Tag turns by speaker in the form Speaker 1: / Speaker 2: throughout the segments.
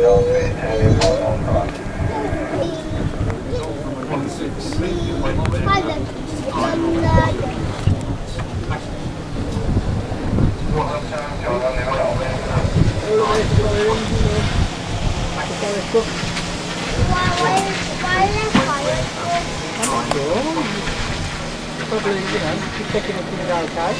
Speaker 1: Probably, you know, keep checking everything's okay.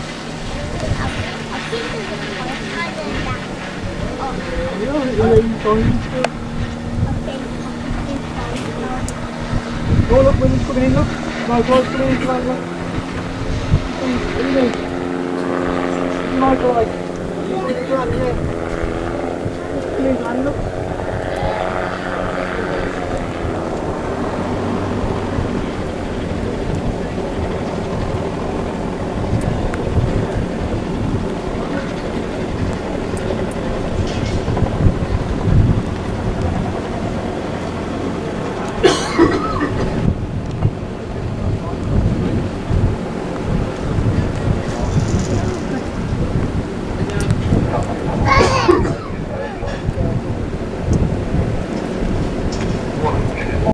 Speaker 1: Oh look, women's coming in, look. Michael's coming in, come on, look. What do you mean? Michael, like, he's in the ground, yeah. He's in the ground, look.